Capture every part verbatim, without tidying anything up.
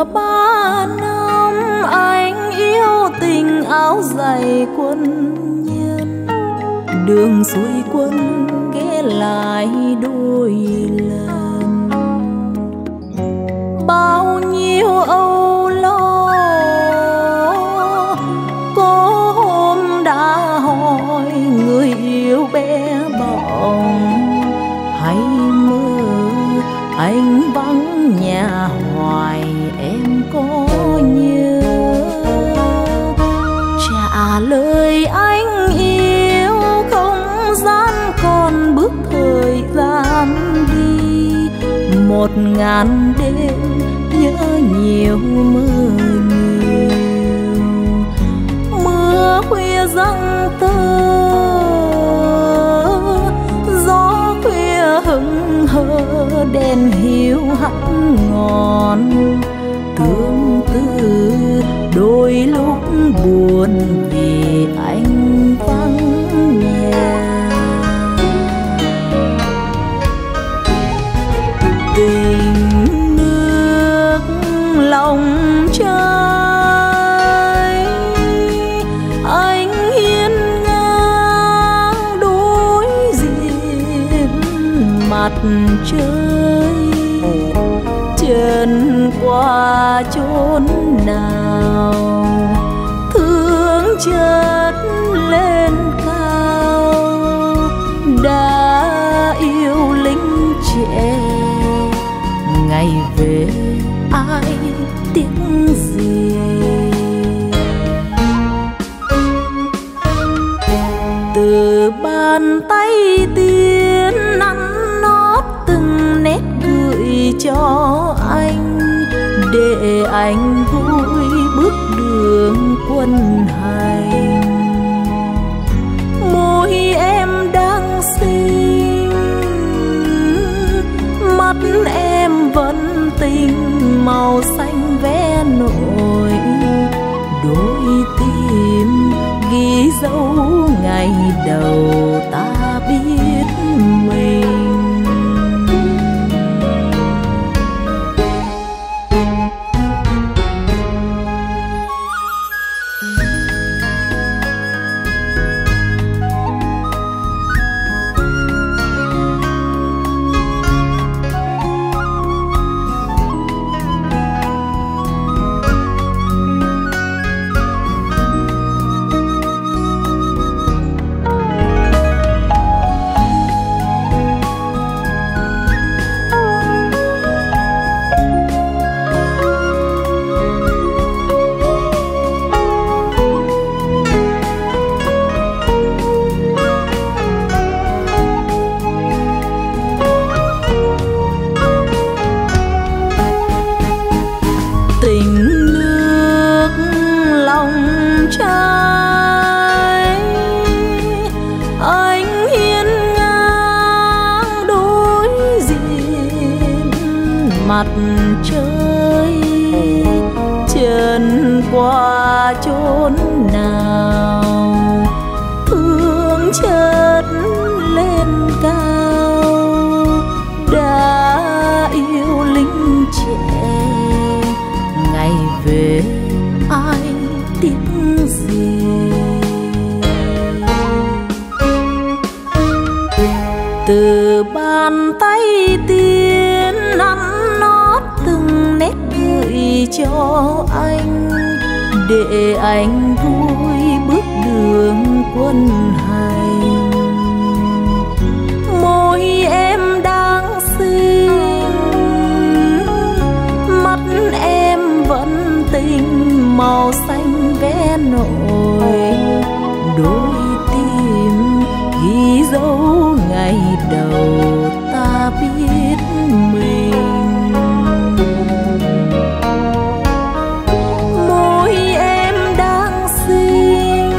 ba năm anh yêu tình áo dày quân nhân, đường xuôi quân ghé lại đôi lần. Bao nhiêu âu lo có hôm đã hỏi người yêu bé bỏng, hay mơ anh vắng nhà hoài em có nhớ. Trả lời anh yêu không gian còn bước thời gian đi, một ngàn đêm nhớ nhiều mơ nhiều. Mưa khuya giăng tơ, gió khuya hững hờ, đèn hiu hắt ngọn. Tương tư đôi lúc buồn vì anh vắng nhà. Tình nước lòng trời anh hiên ngang đối diện mặt trời. Chân qua chốn nào thương chợt lên cao, đã yêu lính trẻ ngày về ai tiếc gì. Từ bàn tay tiên nắn nót từng nét gửi cho anh, để anh vui bước đường quân hành. Môi em đang xinh, mắt em vẫn tình màu xanh vé nổi. Đôi tim ghi dấu ngày đầu ta biết mình. Mặt trời chân qua chốn nào thương chợt lên cao, đã yêu lính trẻ ngày về ai tiếc gì. Từ bàn tay tiên nắn nót từng nét gửi cho anh, để anh vui bước đường quân hành. Môi em đang xinh, mắt em vẫn tình màu xanh vé nổi. Đôi tim ghi dấu ngày đầu ta biết mình. Môi em đang xinh,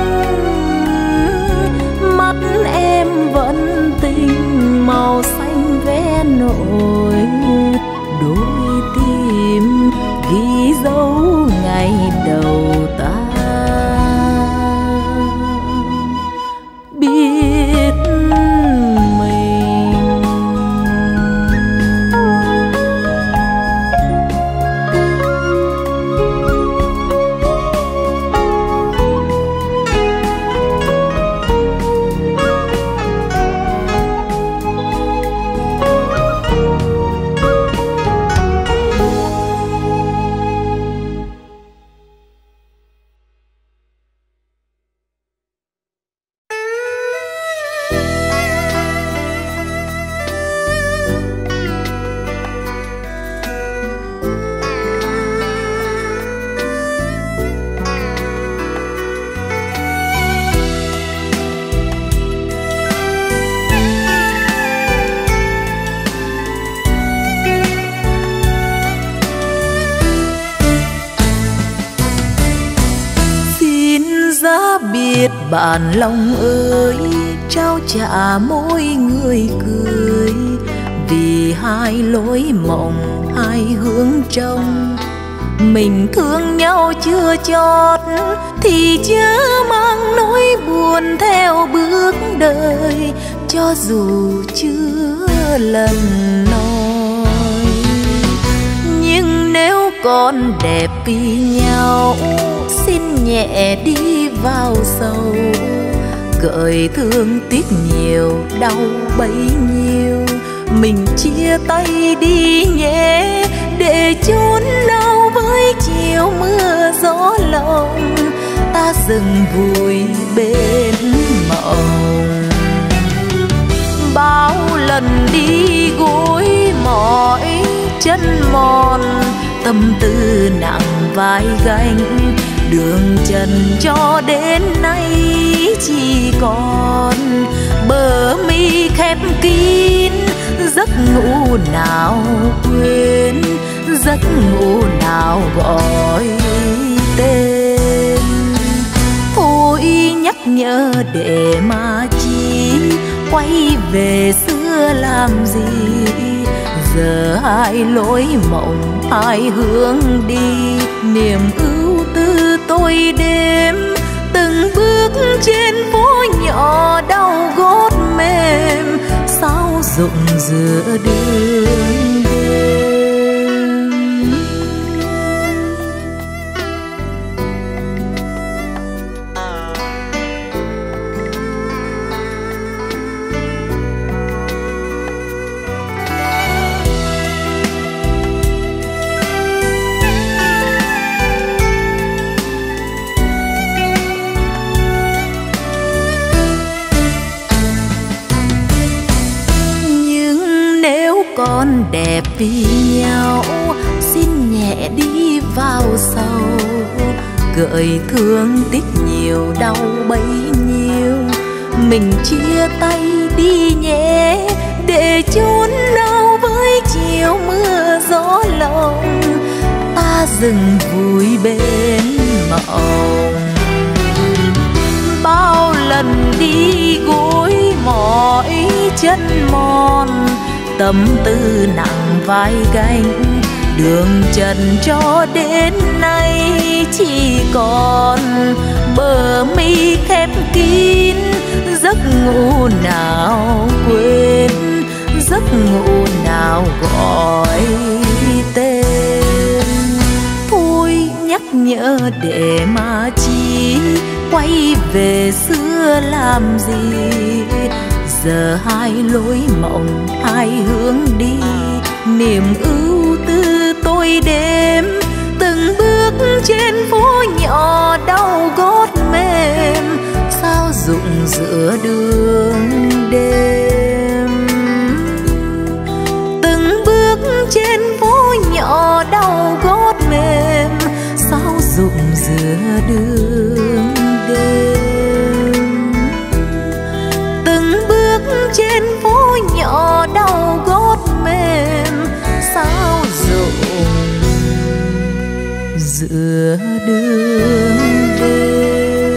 mắt em vẫn tình màu xanh vé nổi. Đôi tim ghi dấu ngày đầu ta biết mình. biết bạn lòng ơi, trao trả mỗi người cười, vì hai lối mộng hai hướng trông. Mình thương nhau chưa chót thì chớ mang nỗi buồn theo bước đời, cho dù chưa lần nói. Nhưng nếu còn đẹp vì nhau, xin nhẹ đi vào sâu, gợi thương tiếc nhiều đau bấy nhiêu. Mình chia tay đi nhé, để chốn đau với chiều mưa gió lòng, ta dừng vùi bên mộng. Bao lần đi gối mỏi chân mòn, tâm tư nặng vai gánh, đường trần cho đến nay chỉ còn bờ mi khép kín. Giấc ngủ nào quên, giấc ngủ nào gọi tên. Thôi nhắc nhở để mà chi, quay về xưa làm gì. Giờ hai lối mộng hai hướng đi, niềm ưu tư tôi đêm. Từng bước trên phố nhỏ đau gót mềm, sao rụng giữa đường đêm. Con đẹp vì nhau, xin nhẹ đi vào sâu, gợi thương tiếc nhiều đau bấy nhiêu. Mình chia tay đi nhé, để chốn đau với chiều mưa gió lòng, ta dừng vùi bên mộng. Bao lần đi gối mỏi chân mòn, tâm tư nặng vai gánh, đường trần cho đến nay chỉ còn bờ mi khép kín. Giấc ngủ nào quên, giấc ngủ nào gọi tên. Thôi nhắc nhở để mà chi, quay về xưa làm gì. Giờ hai lối mộng hai hướng đi, niềm ưu tư tôi đêm. Từng bước trên phố nhỏ đau gót mềm, sao rụng giữa đường đêm. Từng bước trên phố nhỏ đau gót mềm, sao rụng giữa đường đêm. Từng bước trên phố nhỏ đau gót mềm, sao rụng giữa đường đêm.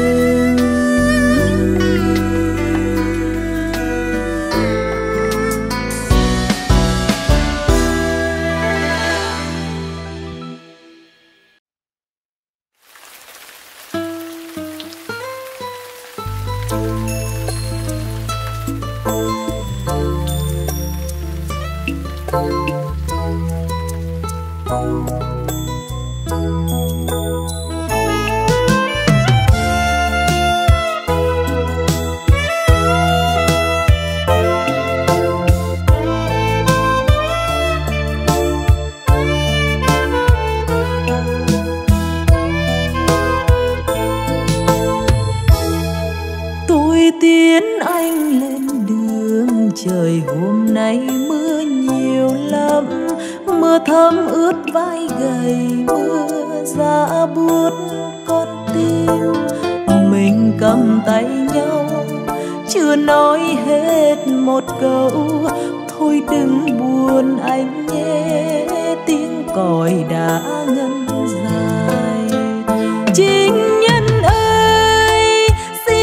Tiến anh lên đường, trời hôm nay mưa nhiều lắm. Mưa thấm ướt vai gầy, mưa giá buốt con tim. Mình cầm tay nhau, chưa nói hết một câu. Thôi đừng buồn anh nhé, tiếng còi đã ngân dài. Chính nhân ơi, xin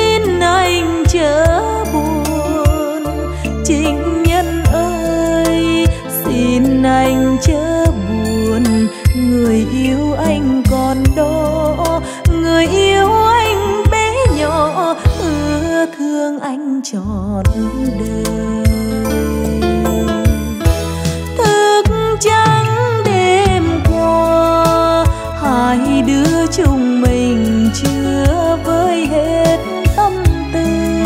trọn đời. Thức trắng đêm qua, hai đứa chúng mình chưa vơi hết tâm tư.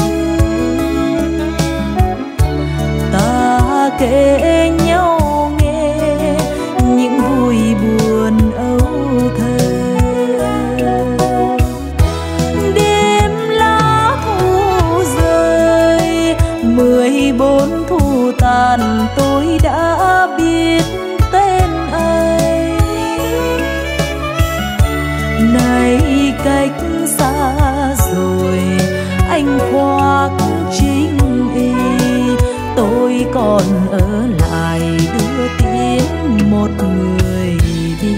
Ta kể nhau nghe những vui buồn âu thơ. Đêm lá thu rơi, mười bốn thu tàn, tôi đã biết tên ấy. Nay cách xa rồi, anh khoác chính y, tôi còn ở lại đưa tiến một người đi.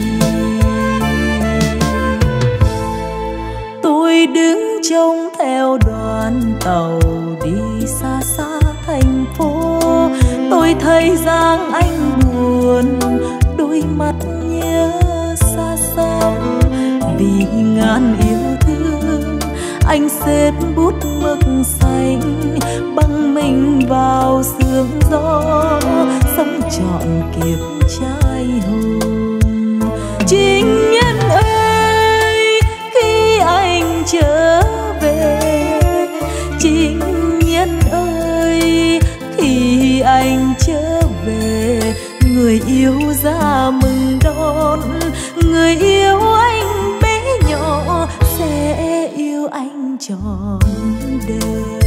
Tôi đứng trông theo đoàn tàu đi xa xa thành phố. Tôi thấy dáng anh buồn, đôi mắt nhớ xa xăm. Vì ngàn yêu thương, anh xếp bút mực xanh, băng mình vào sương gió, sống trọn kiếp trai hùng. Chính nhân ơi, khi anh trở về, chính nhân ơi, khi anh trở về, người yêu ra mừng đón. Người yêu anh bé nhỏ sẽ yêu anh trọn đời.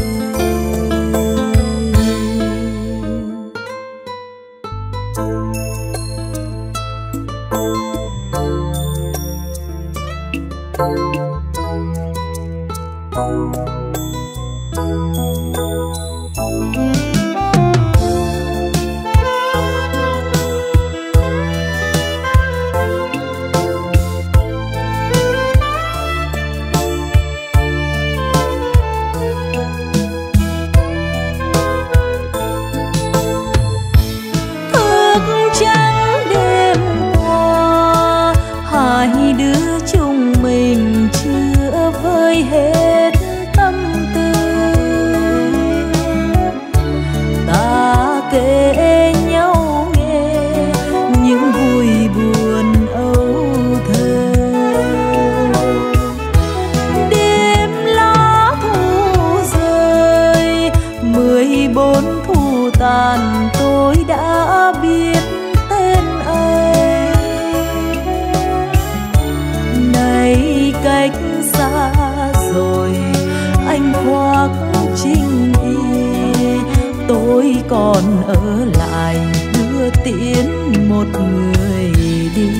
Tôi đã biết tên ấy. Nay cách xa rồi, anh khoác chính y, tôi còn ở lại đưa tiến một người đi.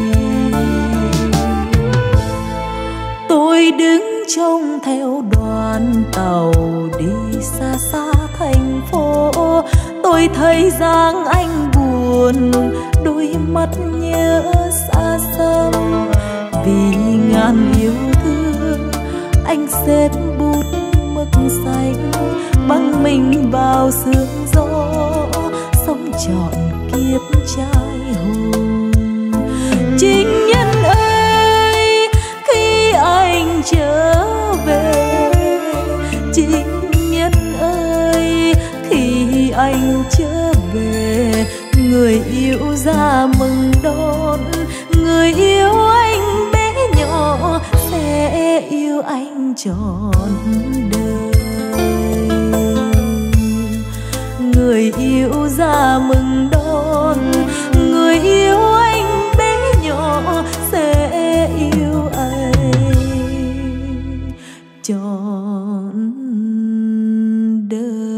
Tôi đứng trông theo đoàn tàu đi xa xa thành phố. Tôi thấy dáng anh buồn, đôi mắt nhớ xa xăm. Vì ngàn yêu thương, anh xếp bút mực xanh, băng mình vào sương gió, sống trọn kiếp trai hùng. Chính nhân ơi, khi anh trở về, chính nhân ơi, khi anh trở về, người yêu ra mừng đón. Người yêu anh bé nhỏ sẽ yêu anh trọn đời. Người yêu ra mừng đón, người yêu anh bé nhỏ sẽ yêu anh trọn đời.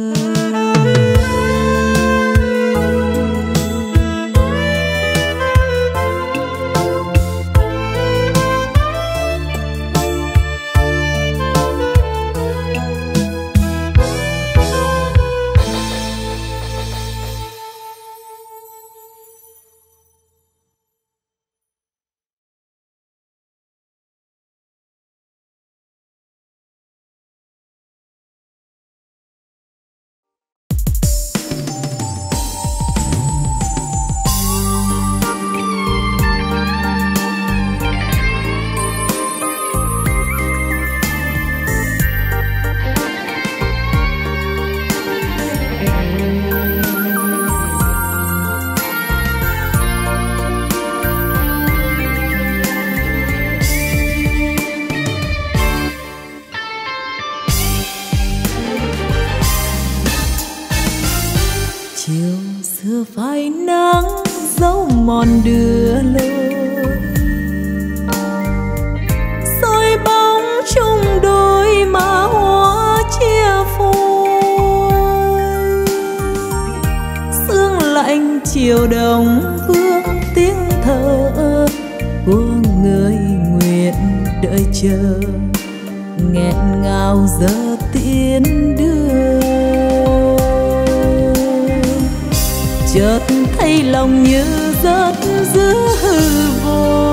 đèn đưa lối, soi bóng chung đôi má hoa chia phôi. Sương lạnh chiều đông vương tiếng thở của người nguyện đợi chờ, nghẹn ngào giờ tiến đưa. Chợt thấy lòng như rớt giữa hư vô,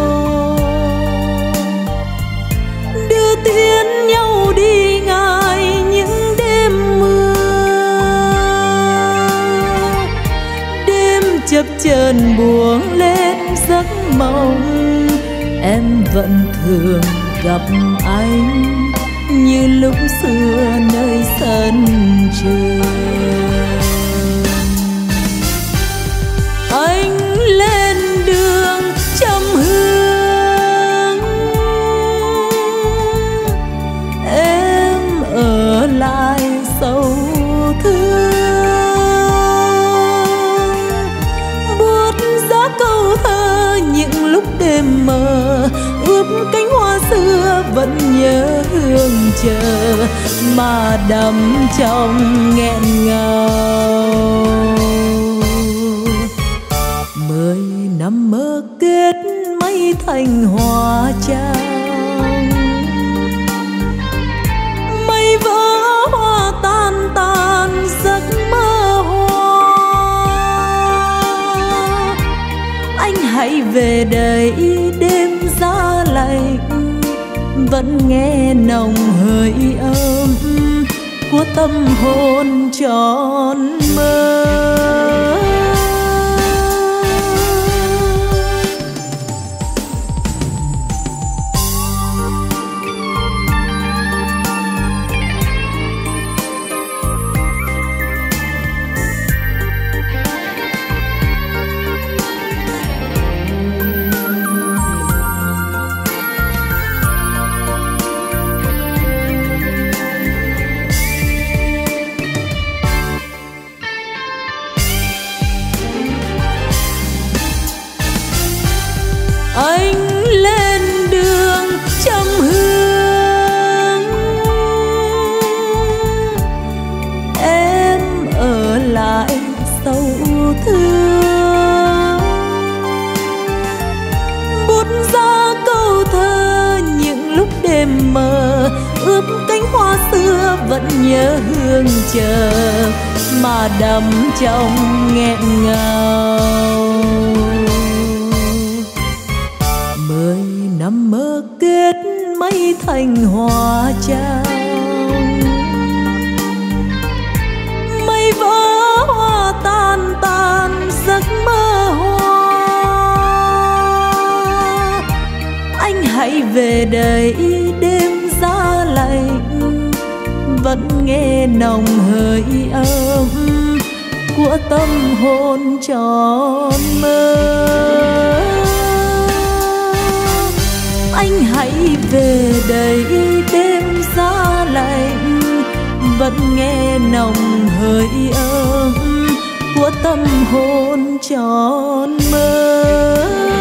đưa tiến nhau đi ngài những đêm mưa. Đêm chập chờn buông lên giấc mộng, em vẫn thường gặp anh như lúc xưa nơi sân trường. Anh lên đường trăm hương, em ở lại sâu thương. Buốt giá câu thơ những lúc đêm mờ, ướp cánh hoa xưa vẫn nhớ hương chờ mà đắm trong nghẹn ngào. Mười năm mơ kết mây thành hoa trắng, mây vỡ hoa tan tan giấc mơ hoa. Anh hãy về đây đêm giá lạnh, vẫn nghe nồng hơi ấm của tâm hồn tròn mơ. Anh lên đường trăm hương, em ở lại sâu thương. Bút ra câu thơ những lúc đêm mờ, ướp cánh hoa xưa vẫn nhớ hương chờ mà đắm trong nghẹn ngào. Mười năm mơ kết mây thành hoa trắng, mây vỡ hoa tan tan giấc mơ hoa. Anh hãy về đây đêm giá lạnh, vẫn nghe nồng hơi ấm của tâm hồn tròn mơ. Anh hãy về đây đêm giá lạnh, vẫn nghe nồng hơi ấm của tâm hồn tròn mơ.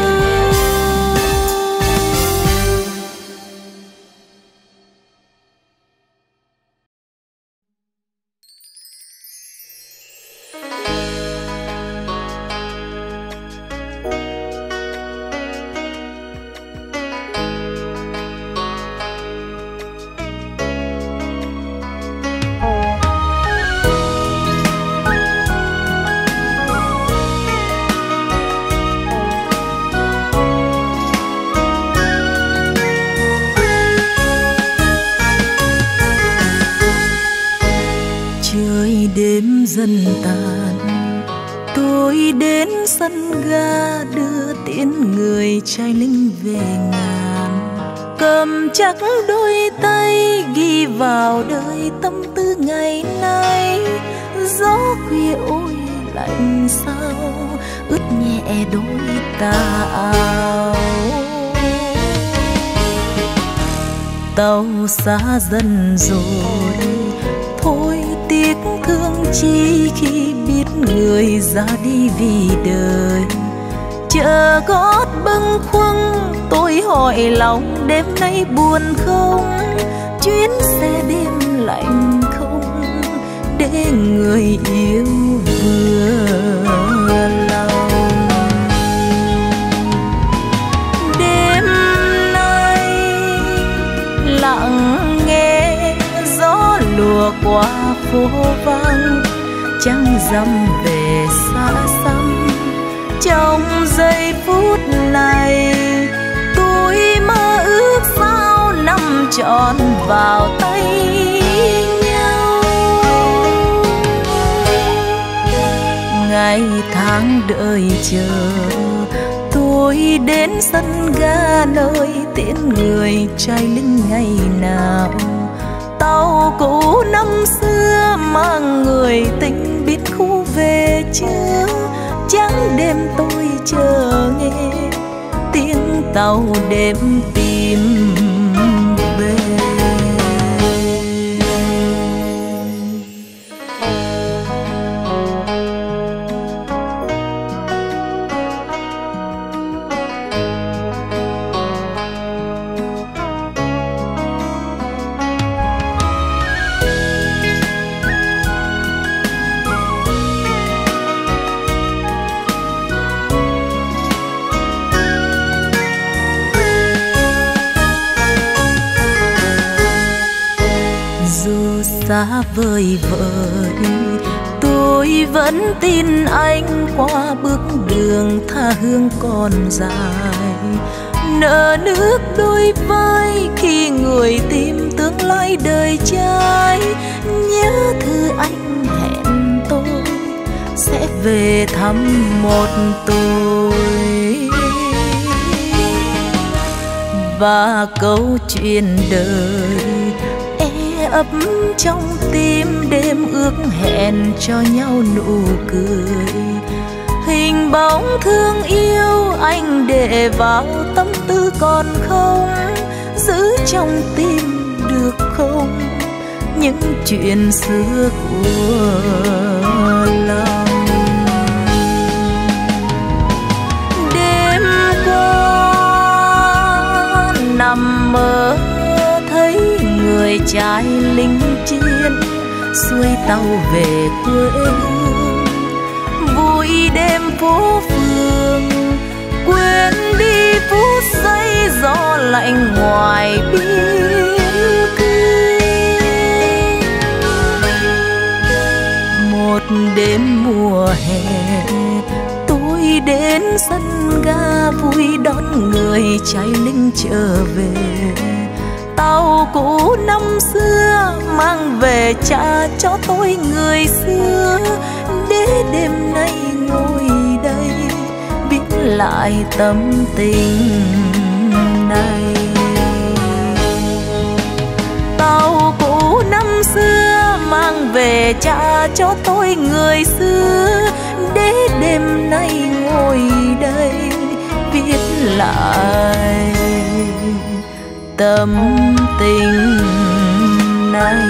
Đêm dần tàn, tôi đến sân ga đưa tiễn người trai lính về ngàn. Cầm chắc đôi tay ghi vào đời tâm tư ngày nay. Gió khuya ôi lạnh sao ướt nhẹ đôi tà áo. Tàu xa dần rồi thôi tiếc thương chi khi biết người ra đi vì đời. chờ gót bâng khuâng. Tôi hỏi lòng đêm nay buồn không, chuyến xe đêm lạnh không, để người yêu vừa lòng. Đêm nay lặng nghe gió lùa qua phố vắng, trăng rằm về xa xăm. Trong giây phút này tôi mơ ước sao năm trọn vào tay nhau. Ngày tháng đợi chờ tôi đến sân ga nơi tiễn người trai lính ngày nào. Tàu cũ năm xưa mang người tình biết khu về chưa, trắng đêm tôi chờ nghe tiếng tàu đêm tìm về. Xa vời vợi tôi vẫn tin anh, qua bước đường tha hương còn dài. Nợ nước đôi vai khi người tìm tương lai đời trai. Nhớ thư anh hẹn tôi sẽ về thăm một tôi, và câu chuyện đời ấp trong tim đêm ước hẹn cho nhau nụ cười. Hình bóng thương yêu anh để vào tâm tư còn không, giữ trong tim được không những chuyện xưa của lòng. Đêm qua nằm mơ thấy người trai lính chiến xuôi tàu về quê hương, vui đêm phố phường quên đi phút giây gió lạnh ngoài biên cương. Một đêm mùa hè tôi đến sân ga vui đón người trai lính trở về. Tàu cũ năm xưa mang về trả cho tôi người xưa, để đêm nay ngồi đây biết lại tâm tình này. Tàu cũ năm xưa mang về trả cho tôi người xưa, để đêm nay ngồi đây viết lại tâm tình này.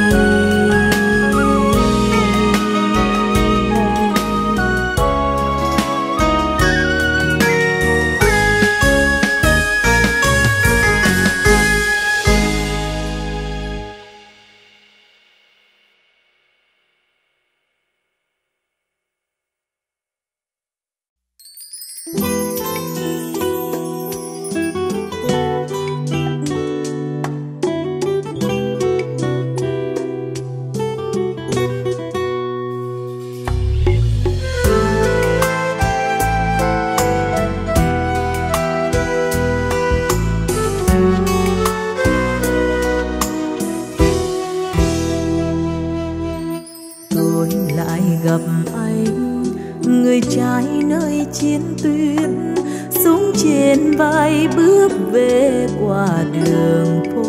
Gặp anh người trai nơi chiến tuyến, súng trên vai bước về qua đường phố.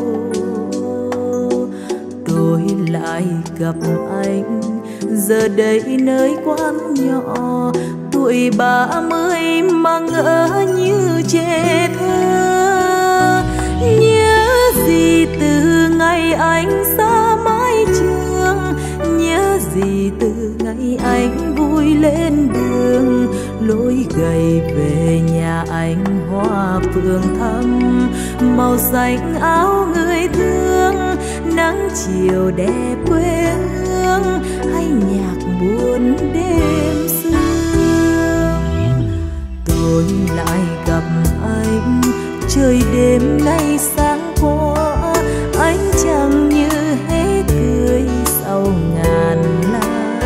Tôi lại gặp anh giờ đây nơi quán nhỏ, tuổi ba mươi mà ngỡ như trẻ thơ. Nhớ gì từ ngày anh xa mái trường, nhớ gì từ ngày anh vui lên đường lối gầy về nhà. màu xanh áo người thương, nắng chiều đẹp quê hương, hay nhạc buồn đêm sương. Tôi lại gặp anh, trời đêm nay sáng qua, anh chẳng như hết cười sau ngàn la.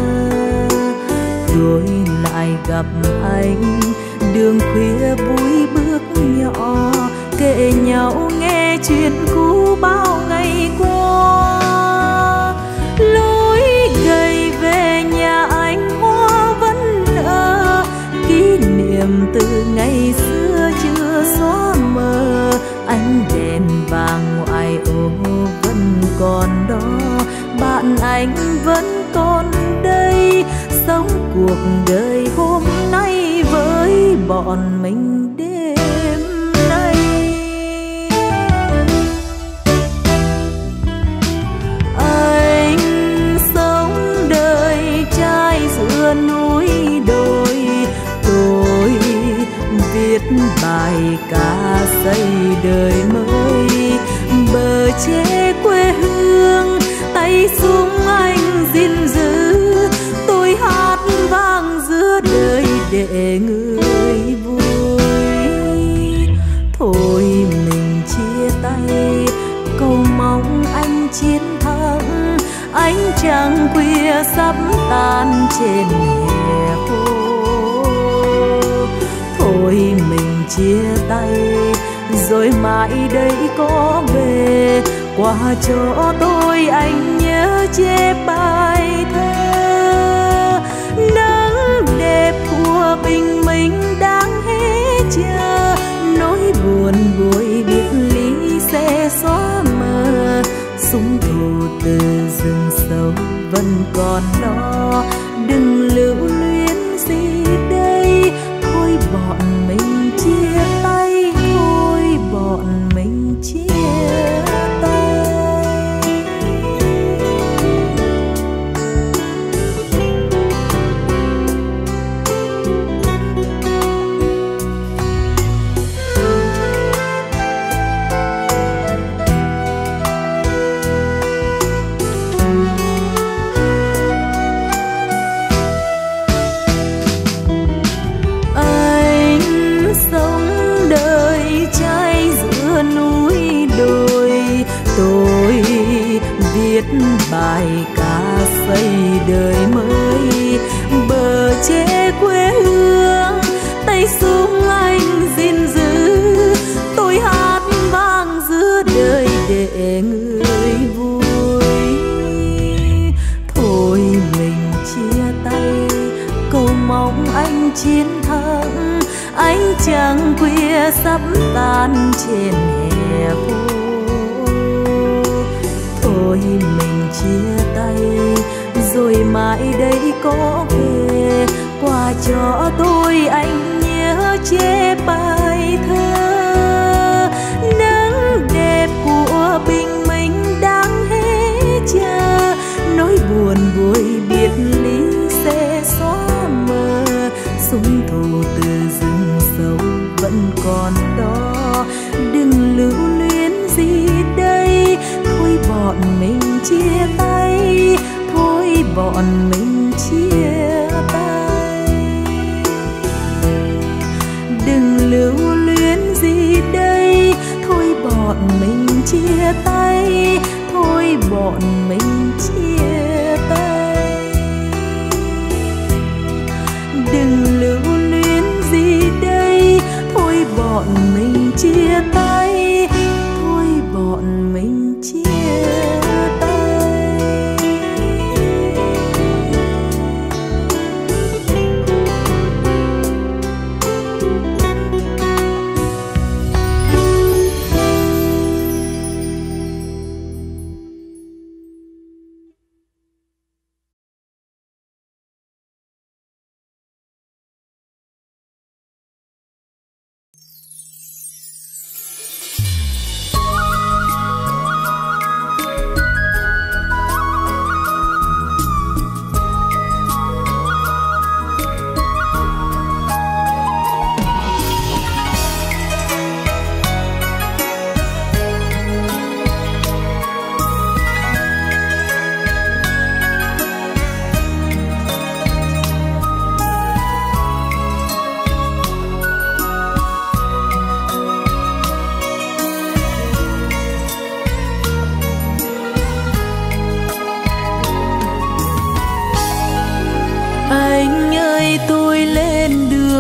Tôi lại gặp anh, đường khuya vui bước nhỏ, kể nhau nghe chuyện cũ bao ngày qua. Lối gầy về nhà anh hoa vẫn nở, kỷ niệm từ ngày xưa chưa xóa mờ. Ánh đèn vàng ngoài ô vẫn còn đó, bạn anh vẫn còn đây, sống cuộc đời hôm nay với bọn mình đêm nay. Anh sống đời trai giữa núi đồi, tôi viết bài ca xây đời mới. Bờ tre quê hương, tay súng anh gìn giữ, tôi hát vang giữa đời để người vui. Thôi mình chia tay, cầu mong anh chiến thắng, ánh trăng khuya sắp tan trên hè khô. Thôi mình chia tay, rồi mãi đây có về, qua chỗ tôi anh nhớ chép bài thơ. Nắng đẹp của bình minh đang hết chờ, nỗi buồn buổi biệt ly sẽ xóa mờ. Súng thù từ rừng sâu vẫn còn đó, đừng lưu luyến gì đây. Thôi bọn mình chia tay, thôi bọn mình chia tay. Tôi viết bài ca xây đời mới. Bờ tre quê hương, tay súng anh gìn giữ, tôi hát vang giữa đời để người vui. Thôi mình chia tay, cầu mong anh chiến thắng, ánh trăng khuya sắp tan trên hè phố. Thôi mình chia tay, rồi mãi đây có về, qua cho tôi anh nhớ chép bài thơ. Nắng đẹp của bình minh đang hết chờ, nỗi buồn buổi biệt ly sẽ xóa mờ. Súng thù từ rừng sâu vẫn còn đó, đừng lưu luyến gì đây. Thôi bọn mình chia tay, thôi bọn mình chia tay. Đừng lưu luyến gì đây, thôi bọn mình chia tay, thôi bọn mình chia tay. Đừng lưu luyến gì đây, thôi bọn mình chia tay, thôi bọn mình chia tay.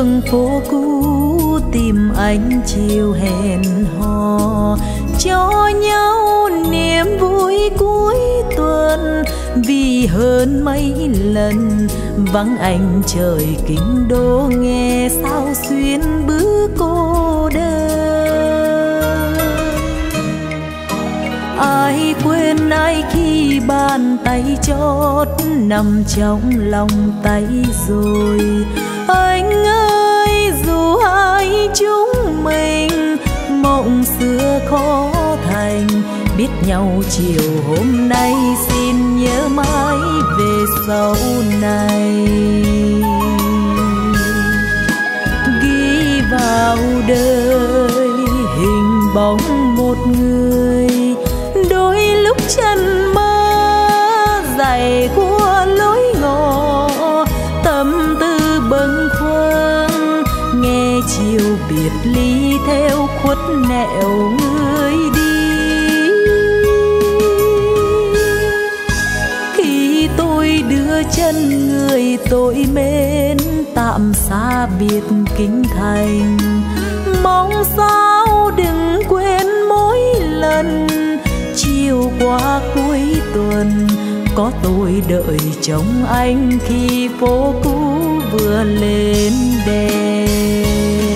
đường phố cũ tìm anh chiều hẹn hò, cho nhau niềm vui cuối tuần. Vì hơn mấy lần vắng anh trời kinh đô, nghe sao xuyên bước cô đơn. Ai quên ai khi bàn tay chót nằm trong lòng tay rồi. Anh ơi dù hai chúng mình mộng xưa khó thành, biết nhau chiều hôm nay xin nhớ mãi về sau này. Ghi vào đời hình bóng một người, đôi lúc chân mơ dày của lối ngõ, tâm tư bâng khuâng nghe chiều biệt ly theo khuất nẻo người đi. Khi tôi đưa chân người tôi mến tạm xa biệt kinh thành, mong sao đừng quên mỗi lần chiều qua cuối tuần có tôi đợi trông anh khi phố cũ vừa lên đèn.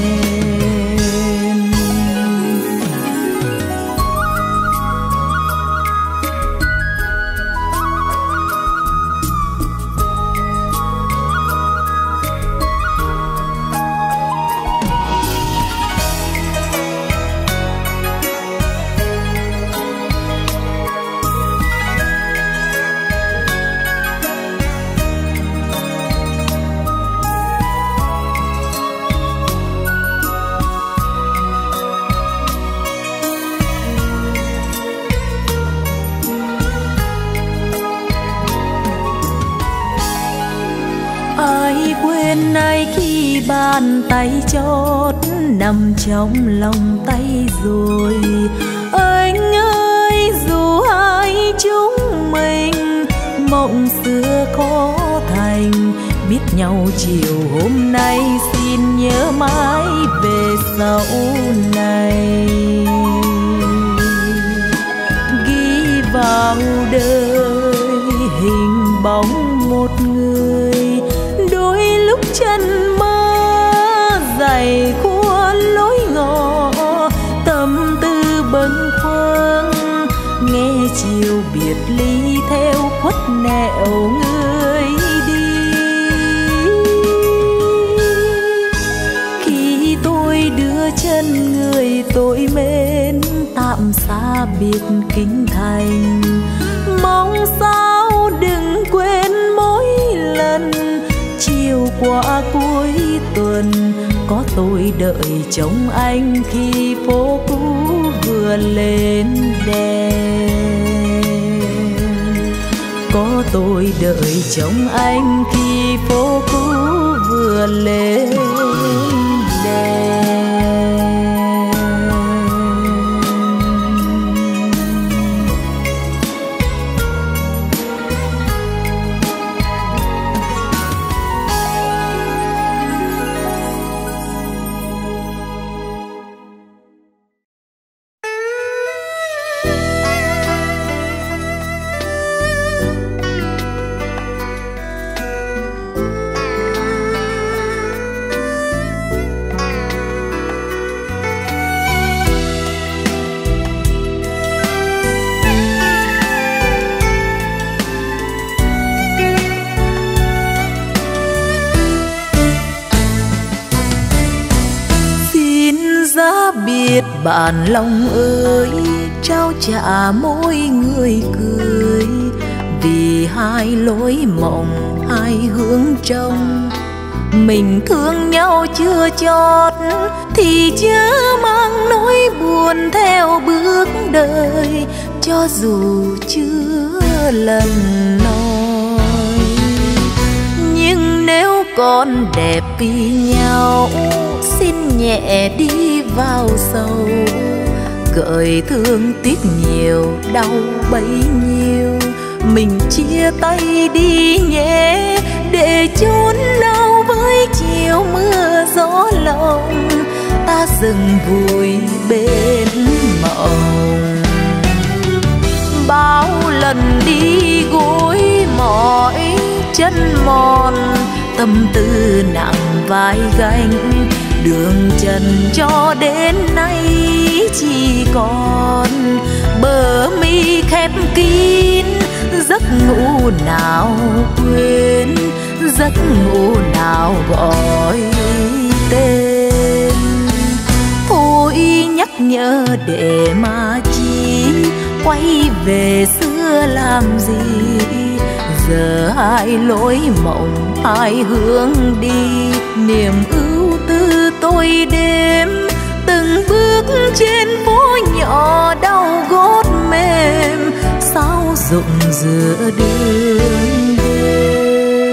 Nay khi bàn tay chót nằm trong lòng tay rồi. Anh ơi dù hai chúng mình mộng xưa khó thành, biết nhau chiều hôm nay xin nhớ mãi về sau này. Ghi vào đời hình bóng một người, đôi lúc chân mơ dày của lối ngõ, tâm tư bâng khuâng nghe chiều biệt ly theo khuất nẻo người đi. Khi tôi đưa chân người tôi mến tạm xa biệt kinh thành, mong sao đừng quên mỗi lần chiều qua cuối tuần có tôi đợi trông anh khi phố cũ vừa lên đèn. Có tôi đợi trông anh khi phố cũ vừa lên đèn. Bạn lòng ơi trao trả mỗi người cười, vì hai lối mộng hai hướng trông. Mình thương nhau chưa chót thì chớ mang nỗi buồn theo bước đời, cho dù chưa lần nói. Nhưng nếu còn đẹp vì nhau xin nhẹ đi vào sâu, gợi thương tiếc nhiều đau bấy nhiêu. Mình chia tay đi nhé để chốn đau với chiều mưa gió lộng, ta dừng vùi bên mộng. Bao lần đi gối mỏi chân mòn, tâm tư nặng vai gánh, đường trần cho đến nay chỉ còn bờ mi khép kín. Giấc ngủ nào quên, giấc ngủ nào gọi tên. Thôi nhắc nhở để mà chi, quay về xưa làm gì. Giờ hai lối mộng hai hướng đi, niềm ưu tư tôi đêm. Từng bước trên phố nhỏ đau gót mềm, sao rụng giữa đường đêm.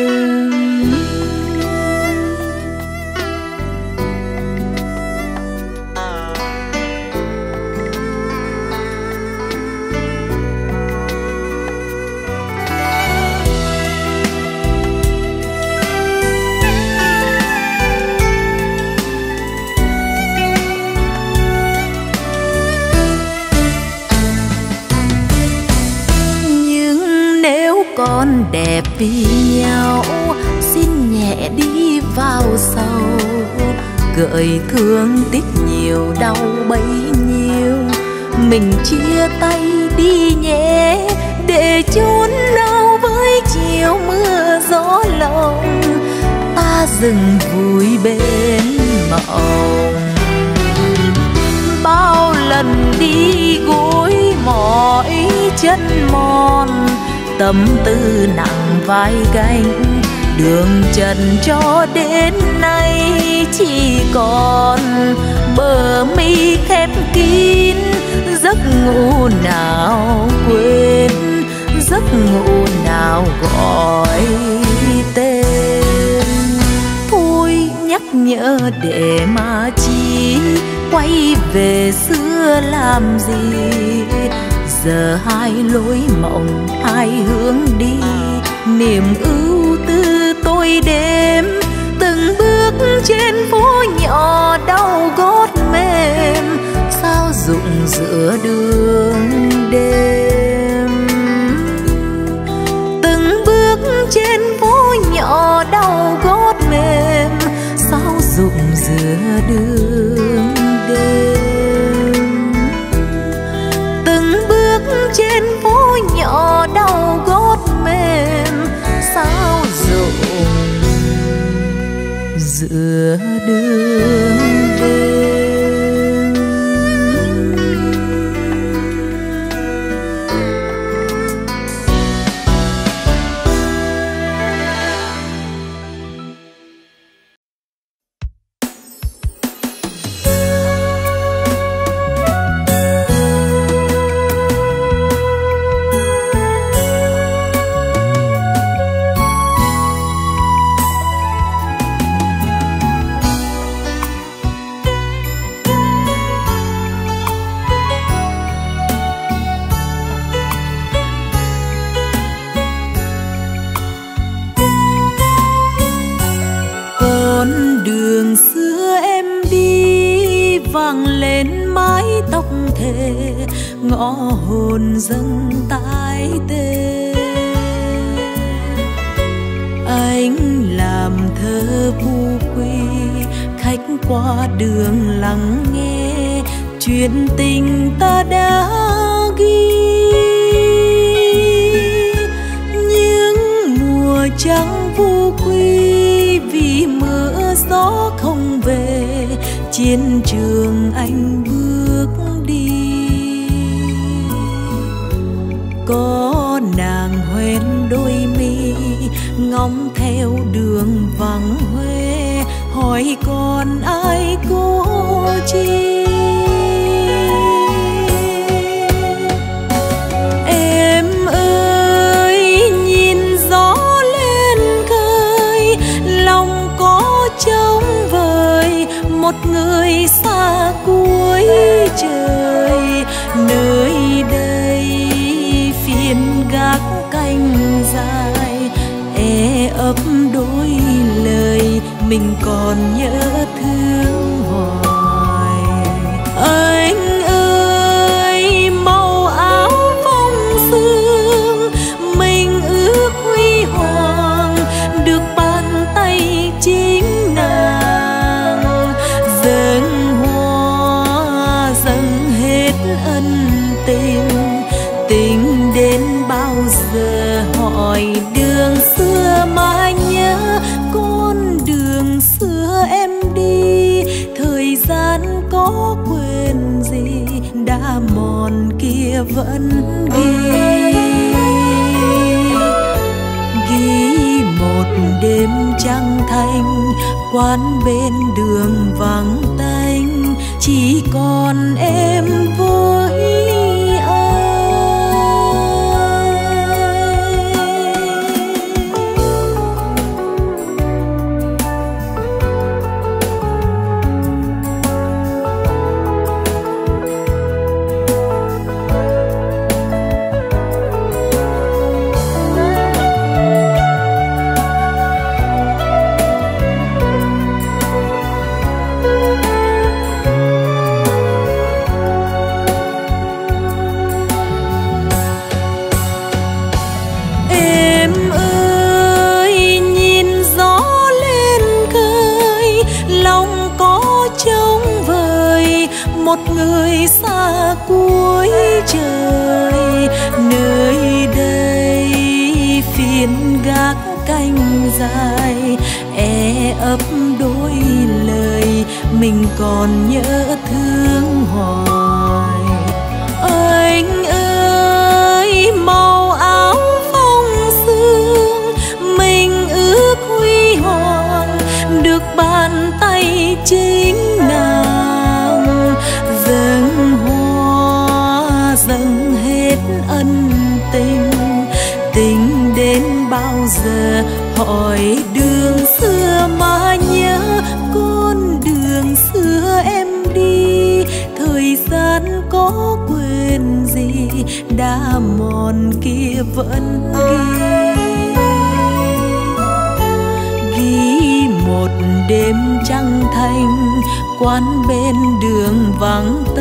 Con đẹp vì nhau, xin nhẹ đi vào sâu. Gợi thương tích nhiều đau bấy nhiêu, mình chia tay đi nhé, để chốn nào với chiều mưa gió lộng, ta dừng vùi bên mộng. Bao lần đi gối mỏi chân mòn, tâm tư nặng vai gánh, đường trần cho đến nay chỉ còn bờ mi khép kín. Giấc ngủ nào quên, giấc ngủ nào gọi tên. Thôi nhắc nhở để mà chi, quay về xưa làm gì. Giờ hai lối mộng hai hướng đi, niềm ưu tư tôi đêm. Từng bước trên phố nhỏ đau gót mềm, sao rụng giữa đường đêm. Từng bước trên phố nhỏ đau gót mềm, sao rụng giữa đường đêm. Trên phố nhỏ đau gót mềm, sao rụng giữa đường đêm. Ngõ hồn dâng tái tê, anh làm thơ vu quy, khách qua đường lắng nghe chuyện tình ta đã ghi. Những mùa trắng vu quy vì mưa gió không về, chiến trường anh bước đi. Có nàng hoen đôi mi ngóng theo đường vắng hoe, hỏi còn ai cô chi. Em ơi nhìn gió lên khơi, lòng có trông vời một người xa cuối trời. Nơi đây phiên gác canh dài, e ấp đôi lời mình còn nhớ thương hoài. Anh ơi màu áo phong sương, mình ước huy hoàng được bàn tay chính nàng dâng hoa dâng hết ân tình. Tình đến bao giờ hỏi đường xưa mà nhớ, con đường xưa em đi thời gian có quên gì, đã mòn kia vẫn ghi. Ghi một đêm trăng thanh, quán bên đường vắng tanh, chỉ còn em với một người xa cuối trời. Nơi đây phiên gác canh dài, e ấp đôi lời mình còn nhớ thương hoài. Anh ơi màu áo phong sương, mình ước huy hoàng được bàn tay chính nàng dâng hoa dâng hết ân tình. Tình đến bao giờ hỏi đường xưa mà nhớ, con đường xưa em đi thời gian có quên gì, đã mòn kia vẫn ghi. Ghi một đêm trăng thanh, quán bên đường vắng